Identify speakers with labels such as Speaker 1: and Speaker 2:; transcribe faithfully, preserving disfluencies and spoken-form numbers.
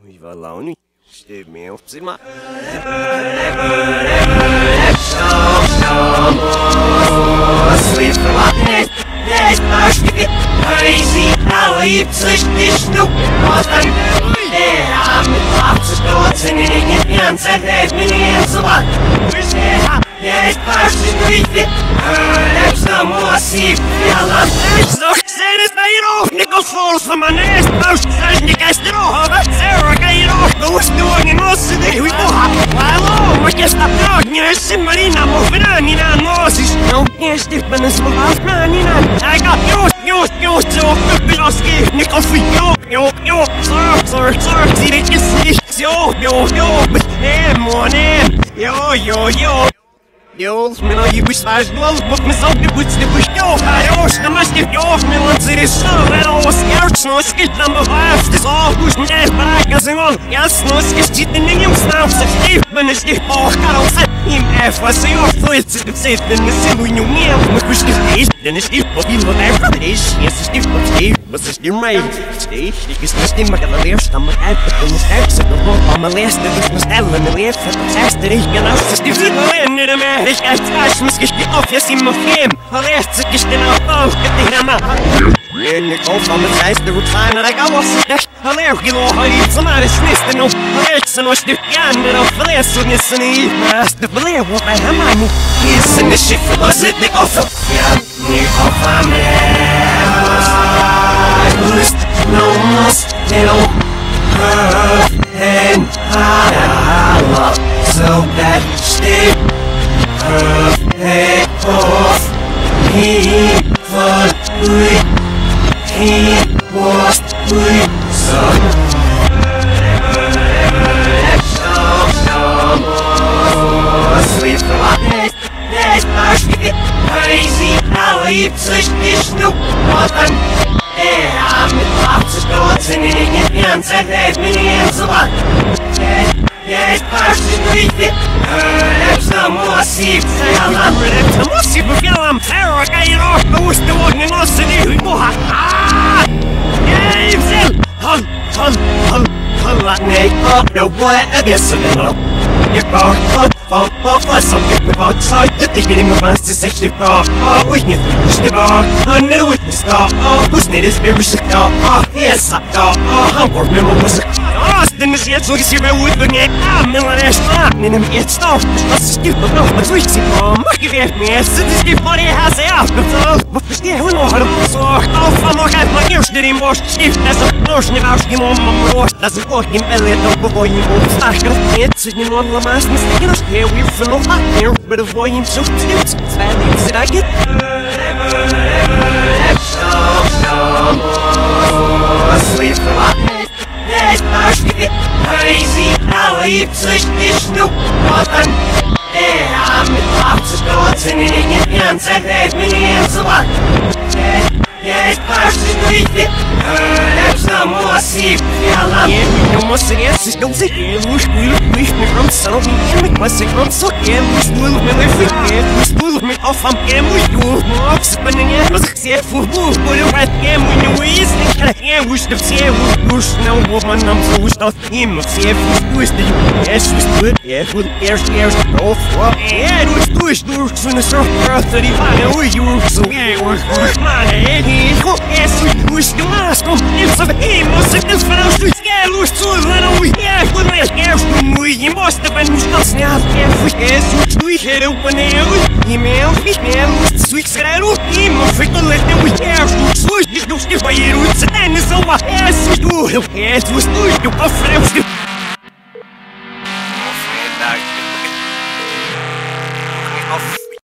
Speaker 1: We were lonely. Stay me up to my. Sleep for my head. There's much to get crazy. Now you push this new button. There, I'm in boxes, doors, and in your hands, and there's many hands of what? There's much to read it. There's no more see. It's no sense, you know. Nickel falls from my nest. Most certainly gets to know how Sarah, you know. Who's doing in most of the we go up. Hello, we're just up dog. You're somebody now moving on. You know, Moses. No, yes, different as well. I got you, you, you, so good. Nickel free, yo, yo, yo. Sorry, sorry, sorry. See, they just see. Yo, yo, yo. But, hey, morning. Yo, yo, yo. Yo, smelo you wish I was but me so good with the wish yo, I was the must give yo, me once it is so that I was scared, no skit number five, this all who's dead, but I guess I'm on, yes, no skit, cheating in your stuff, so Steve, when it's the all cut on set, him F, I say your foot, it's safe, then the same when you meal, with wish is days, then it's Steve, but you will never finish, yes, it's Steve, but Steve, but it's Steve, my stage, it's the Steve, my cavalier, stomach, I put in the steps, and the rope on my list, and it's my style, and the left, and the test, and it's gonna, it's Steve, in the man, it's got مش كشتي اوف يا سي مفهوم خلاص كشتي انا اوف كتي هنا انك اوف ام سايس دو تايم انا قاوس هلاو كيلو هاي سمعت شويست انه هيك سنوش دكان من خلاص ونسني ما استبلي وقع هماني يسن الشيف وزدني اوف يا ني اوف ام بوست نو مس نو and I love so that stick Head off, he was good, he was good, so sleep for my head, there's much to get crazy, now he pushed this new button. Yeah, I'm in boxes, doors, and in your hands, and there's many hands of what? Yeah, it's partially read it. There's no more seats. I'm ready to see if I'm terror. I know who's the one in us and you go. Ah! Yeah, it's him. Hum, hum, hum, hum. Like me up, no boy, I guess I'm in love. You're gone, hum, hum, hum, hum. Something about sight that they getting a monster sexually far. Oh, we need to push the bar. I knew it was star. Oh, who's need is very sick. Oh, yes, I thought. Oh, I'm for member was a Den is jetzt so gesehen, wer wohl bringt, ah, mir war der Schlag, nimm jetzt auf, was ist die noch, was soll ich sie kommen, mach gewählt mir, es sind die vor die Hase aufgefallen, was verstehe ich noch, so, auf, am noch einmal, hier steht im Bosch, stift, das ist noch schnell ausgenommen, am Rost, das ist auch im Bellett, doch bevor ich ihn stark, jetzt sich nicht nur meistens, ich noch stehe, wir für noch mal, hier, bitte vor ihm sucht, stift, zwei Links, da geht, sleep for my head. There's much to get crazy, now he pushed this new button. Yeah, I'm in boxes, doors, and in your hands, and there's many hands of what? Yeah, yeah, it's partially read it. There's no more seat. Yeah, we must say yes, it's don't say yeah, wish we wish me from some of me, and must say from so yeah, wish we will me live with yeah, wish we will me off from game with you. More spinning yeah, was except for who, but the right game when you is, yeah, wish the see wish no woman, I'm so wish not him, see if wish the yes, wish good, yeah, good air, air, off, yeah, wish wish, wish, soon as you're thirty five, wish you so yeah, wish, wish, man, hey, go, yes, wish the mask, it's a him, was it this for us to scare, wish to run away, yeah, good, yeah, we must have been not snap, yeah, wish, yes, wish, we hit it when they email, email, switch, and I don't even fit to let them with air, switch, you don't skip by you, it's an end, so I asked you, yes, was doing you, a friend.